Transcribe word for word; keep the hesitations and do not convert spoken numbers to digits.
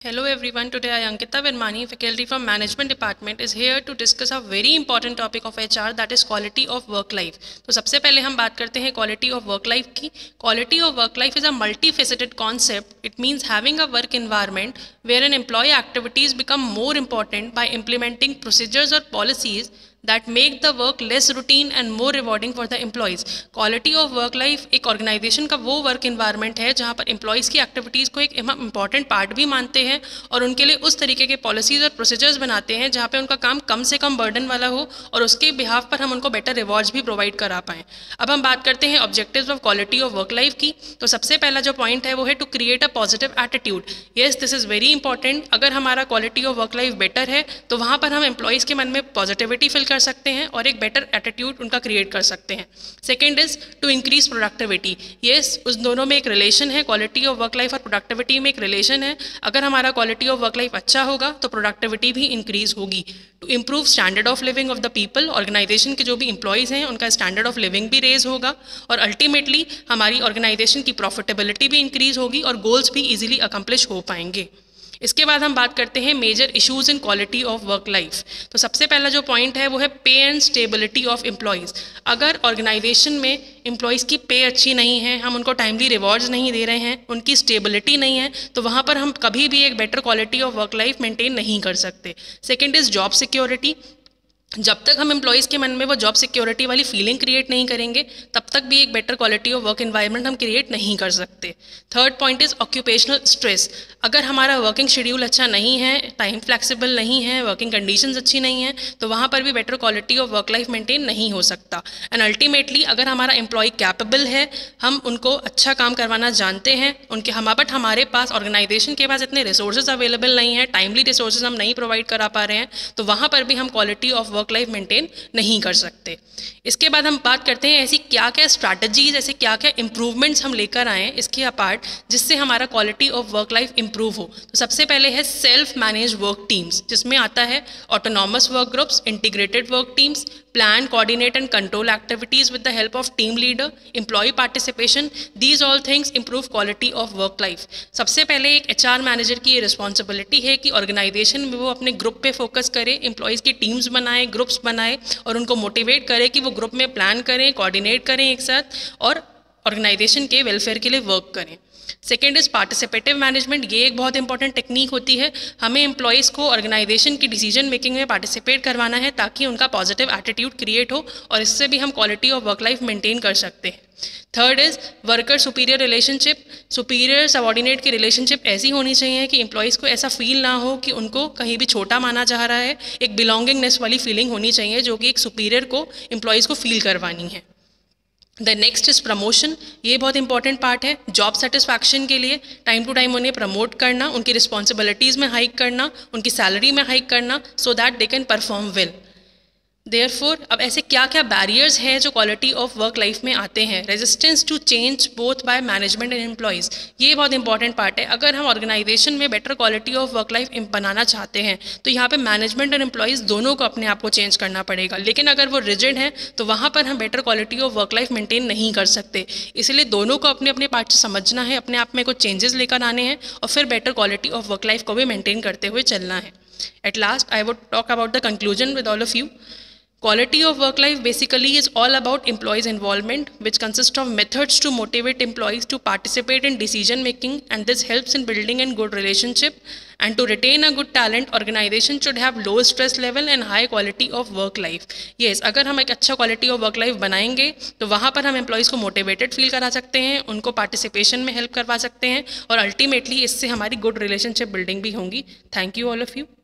Hello everyone, today I Ankita Virmani, faculty from Management Department is here to discuss a very important topic of H R that is quality of work life. तो सबसे पहले हम बात करते हैं quality of work life की. Quality of work life is a multifaceted concept. It means having a work environment where an employee activities become more important by implementing procedures or policies that make the work less routine and more rewarding for the employees. Quality of work life एक organization का वो work environment है जहाँ पर employees की activities को एक important part भी मानते हैं और उनके लिए उस तरीके के policies और procedures बनाते हैं जहाँ पे उनका काम कम से कम burden वाला हो और उसके behalf पर हम उनको better rewards भी provide करा पाएँ. अब हम बात करते हैं objectives of quality of work life की. तो सबसे पहला जो point है वो है to create a positive attitude. Yes, this is very important. अगर हमारा quality of work life better है तो वहाँ पर हम employees के मन में positivity fill कर सकते हैं और एक बेटर एटीट्यूड उनका क्रिएट कर सकते हैं. Second is to increase productivity. Yes, उस दोनों में एक रिलेशन है. क्वालिटी ऑफ वर्क लाइफ और प्रोडक्टिविटी में एक रिलेशन है. अगर हमारा क्वालिटी ऑफ वर्क लाइफ अच्छा होगा तो प्रोडक्टिविटी भी इंक्रीज होगी. To improve standard of living of the people. Organisation के जो भी इंप्लॉयज हैं उनका स्टैंडर्ड ऑफ लिविंग भी रेज होगा और अल्टीमेटली हमारी ऑर्गेनाइजेशन की प्रॉफिटेबिलिटी भी इंक्रीज होगी और गोल्स भी ईजिली अकम्प्लिश हो पाएंगे. इसके बाद हम बात करते हैं major issues in quality of work life. तो सबसे पहला जो पॉइंट है वो है pay and stability of employees. अगर ऑर्गेनाइजेशन में एम्प्लॉयज़ की पे अच्छी नहीं है, हम उनको टाइमली रिवॉर्ड्स नहीं दे रहे हैं, उनकी स्टेबिलिटी नहीं है, तो वहाँ पर हम कभी भी एक better quality of work life maintain नहीं कर सकते. Second is job security. जब तक हम एम्प्लॉयज़ के मन में वो जॉब सिक्योरिटी वाली फीलिंग क्रिएट नहीं करेंगे तब तक भी एक better quality of work environment हम क्रिएट नहीं कर सकते. Third point is occupational stress. अगर हमारा वर्किंग शेड्यूल अच्छा नहीं है, टाइम फ्लेक्सिबल नहीं है, वर्किंग कंडीशंस अच्छी नहीं है, तो वहाँ पर भी better quality of work life maintain नहीं हो सकता. एंड अल्टीमेटली अगर हमारा एम्प्लॉय कैपेबल है, हम उनको अच्छा काम करवाना जानते हैं, उनके हम बट हमारे पास ऑर्गेनाइजेशन के पास इतने रिसोर्सेज अवेलेबल नहीं है, टाइमली रिसोर्सेज हम नहीं प्रोवाइड करा पा रहे हैं, तो वहाँ पर भी हम quality of work life maintain नहीं कर सकते. इसके बाद हम बात करते हैं ऐसी क्या क्या स्ट्रैटेजीज, ऐसे क्या क्या इंप्रूवमेंट्स हम लेकर आए इसके अपार्ट जिससे हमारा quality of work life improve हो. तो सबसे पहले है सेल्फ मैनेज वर्क टीम्स, जिसमें आता है autonomous work groups, integrated work teams, plan, coordinate and control activities with the help of team leader, employee participation. These all things improve quality of work life. सबसे पहले एक H R manager की ये responsibility है कि organisation में वो अपने ग्रुप पे फोकस करे, एम्प्लॉयज़ की टीम्स बनाए, ग्रुप्स बनाए और उनको मोटिवेट करे कि वो ग्रुप में प्लान करें, कोऑर्डिनेट करें एक साथ और ऑर्गेनाइजेशन के वेलफेयर के लिए वर्क करें. Second is participative management. ये एक बहुत इंपॉर्टेंट टेक्निक होती है. हमें एम्प्लॉयज़ को ऑर्गेनाइजेशन की डिसीजन मेकिंग में पार्टिसिपेट करवाना है ताकि उनका पॉजिटिव एटीट्यूड क्रिएट हो और इससे भी हम quality of work life maintain कर सकते हैं. Third is worker superior relationship. Superior subordinate की रिलेशनशिप ऐसी होनी चाहिए कि एम्प्लॉयज़ को ऐसा फील ना हो कि उनको कहीं भी छोटा माना जा रहा है. एक बिलोंगिंगनेस वाली फीलिंग होनी चाहिए जो कि एक सुपीरियर को एम्प्लॉयज़ को फील करवानी है. The next is promotion. ये बहुत इंपॉर्टेंट पार्ट है. जॉब सेटिस्फैक्शन के लिए टाइम टू टाइम उन्हें प्रमोट करना, उनकी रिस्पॉन्सिबिलिटीज़ में हाइक करना, उनकी सैलरी में हाइक करना so that they can perform well. Therefore अब ऐसे क्या क्या बैरियर्स हैं जो क्वालिटी ऑफ वर्क लाइफ में आते हैं. Resistance to change both by management and employees. ये बहुत इंपॉर्टेंट पार्ट है. अगर हम ऑर्गेनाइजेशन में better quality of work life बनाना चाहते हैं तो यहाँ पे मैनेजमेंट और एम्प्लॉयज़ दोनों को अपने आप को चेंज करना पड़ेगा. लेकिन अगर वो रिजिड हैं तो वहाँ पर हम better quality of work life maintain नहीं कर सकते. इसलिए दोनों को अपने अपने पार्ट से समझना है, अपने आप में कुछ चेंजेस लेकर आने हैं और फिर better quality of work life को भी मेंटेन करते हुए चलना है. At last I would talk about the conclusion with all of you. Quality of work life basically is all about employees' involvement, which consists of methods to motivate employees to participate in decision making, and this helps in building a good relationship. And to retain a good talent, organization should have low stress level and high quality of work life. Yes, अगर हम एक अच्छा quality of work life बनाएंगे तो वहाँ पर हम employees को motivated feel करा सकते हैं, उनको participation में help करवा सकते हैं और ultimately इससे हमारी good relationship building भी होंगी. Thank you all of you.